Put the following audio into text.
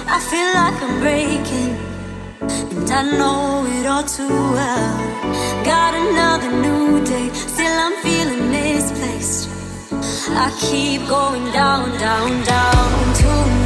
I feel like I'm breaking, and I know it all too well. Got another new day, still I'm feeling misplaced. I keep going down, down, down to